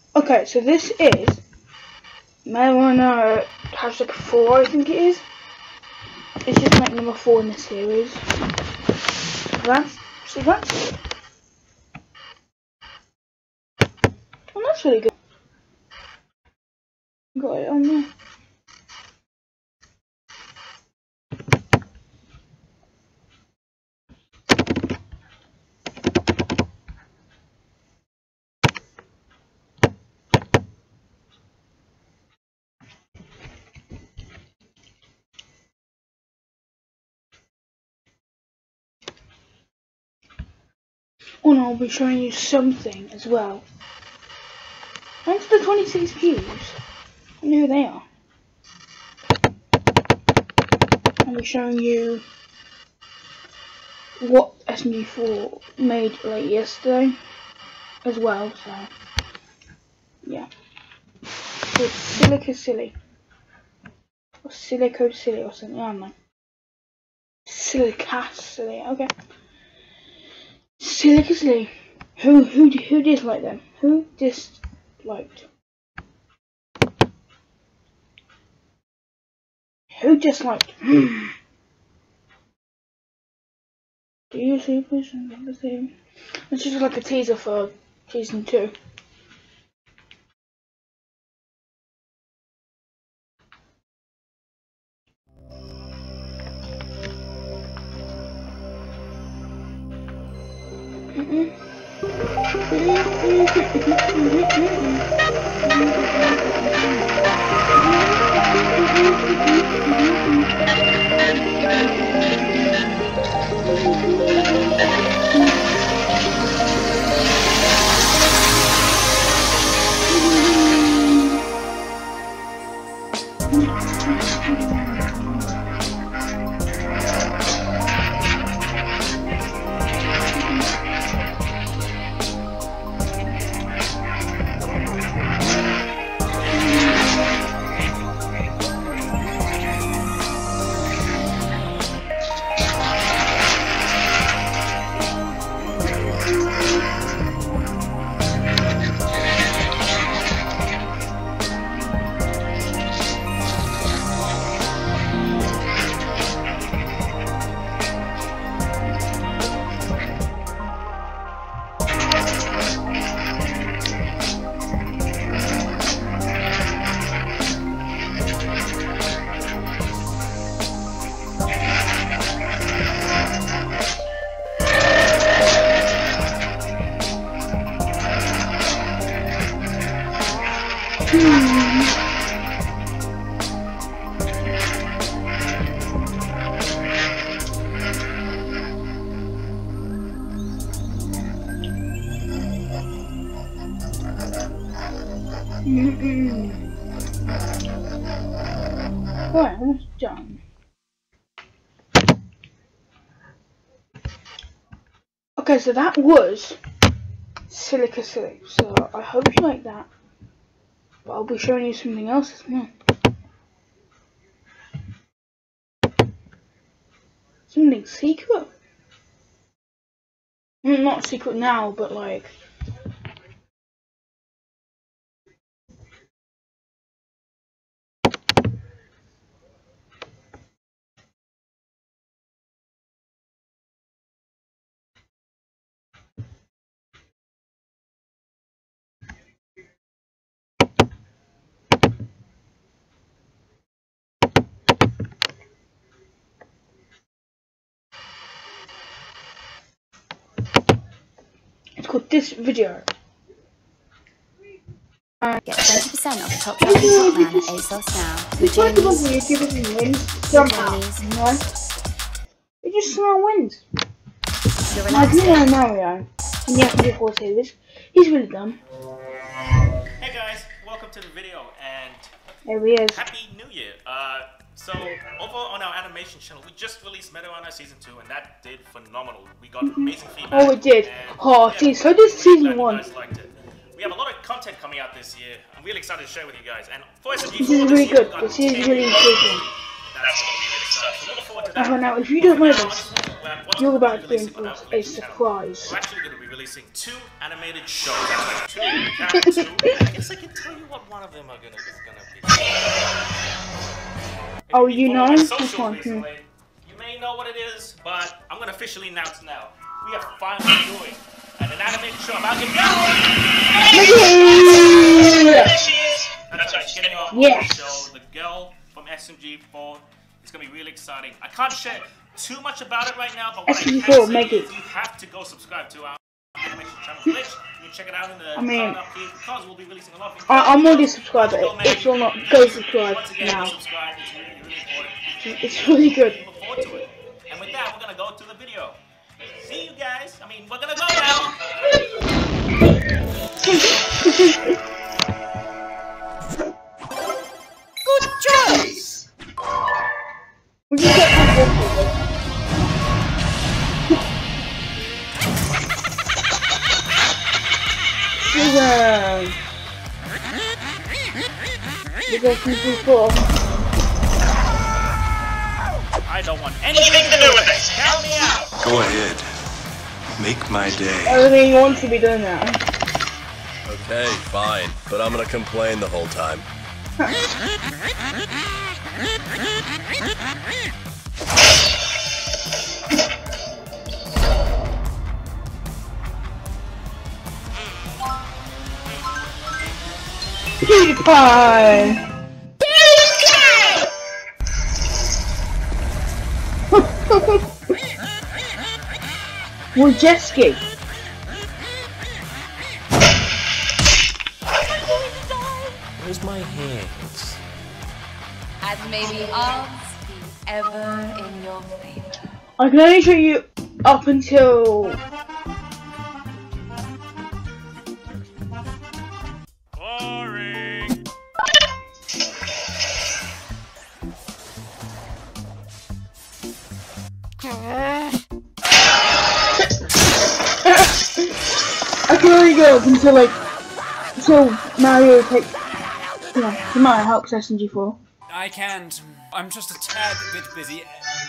Okay, so this is Marijuana hashtag 4, I think it is. It's just like number 4 in the series. So that's it. Oh, that's really good. Got it on there. Oh no, I'll be showing you something as well. Thanks to the 26 views. I know who they are. I'll be showing you what SMG4 made like yesterday as well, so yeah. It's Silica Silly. Or Silico Silly or something, I don't know. Silica Silly, okay. Silica Silly. Who disliked them? Who disliked? Who disliked? Do you see please remember the thing? It's just like a teaser for season 2. Right, almost done. Okay, so that was Silica Silly. So I hope you like that. But I'll be showing you something else as well. Something secret. Not secret now, but like. It's called This Video. Get 20% off Top Shop and Top Man at ASOS now. With Jamie's, You're giving me wins somehow, you know? It just somehow wins. Like, you know Mario, in the FD4 series, he's really dumb. Hey guys, welcome to the video and There he is. Happy New Year. So over on our animation channel, we just released Marijuana Season 2 and that did phenomenal. We got amazing feedback. Oh, it did. And, Oh, geez, so did Season 1. You guys liked it. We have a lot of content coming out this year. I'm really excited to share with you guys. And for SMG4 This is really good. This is really interesting. That's going to be really exciting. So look forward to that. Now, if you don't know this, you're about to be in for a surprise. We're actually going to be releasing 2 animated shows. That's right, 2. I guess I can tell you what one of them is gonna be. Oh, you know? Which one? You may know what it is, but I'm gonna officially announce now. We are finally doing an animated show about your girl. That's right, getting off the show. The girl from SMG4. It's gonna be really exciting. I can't share too much about it right now, but what I can say is you have to go subscribe to our animation channel Glitch. You can check it out in the card up here because we'll be releasing a lot of I'm already subscribed. If you're not, go subscribe now. Subscribe. It's really, really important. It's really good. Look forward to it. And with that, we're gonna go to the video. See you guys. We're gonna go now. Good choice! Would you get my I don't want anything to do with this. Count me out. Go ahead. Make my day. Everything wants to be done now. Okay, fine. But I'm gonna complain the whole time. PewDiePie! Wojcicki. Where's my hands? And may the odds be ever in your favor. I can only show you up until... Boring. I can only go up until until Mario takes, Mario helps SMG4. I can't. I'm just a tad bit busy.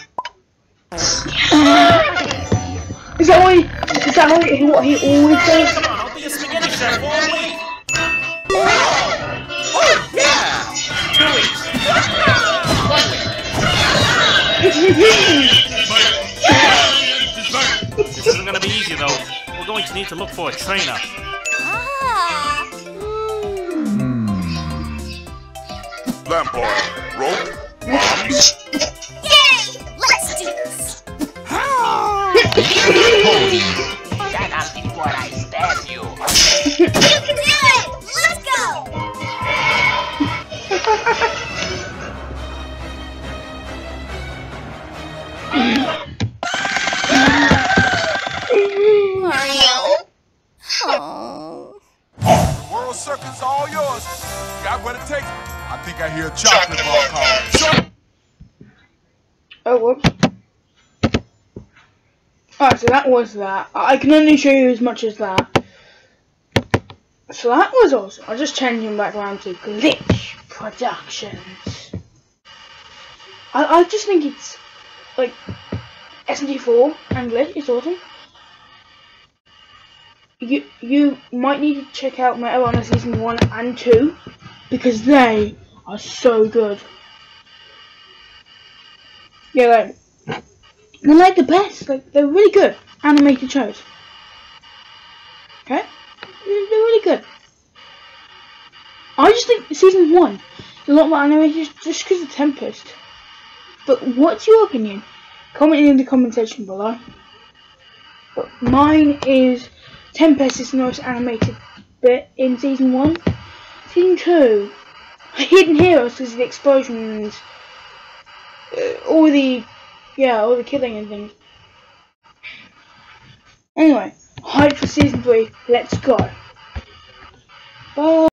Is that what he always says? Come on, I'll be a spaghetti chef for a week. Oh, yeah! 2 weeks. 1 week. This isn't gonna be easy though. We're going to need to look for a trainer. Lampard, rope, bombs. Yay! Let's do this! Shut up before I stab you. You can do it! Let's go! Mario? Oh. World Circuit's all yours. Got what it takes. I think I hear a chocolate ball calling. Oh, whoops. Alright, so that was that. I can only show you as much as that. So that was awesome. I'll just change him back around to Glitch Productions. I just think it's like SMG4 and Glitch is awesome. You might need to check out Metal Honor Season 1 and 2 because they are so good. Yeah, they're like the best. They're really good animated shows. Okay, they're really good. I just think Season 1 is a lot more animated just because of Tempest. But what's your opinion? Comment in the comment section below. But mine is Tempest is the most animated bit in Season 1. Season 2, Hidden Heroes because of the explosions, all the killing and things. Anyway, hype for Season 3. Let's go. Bye.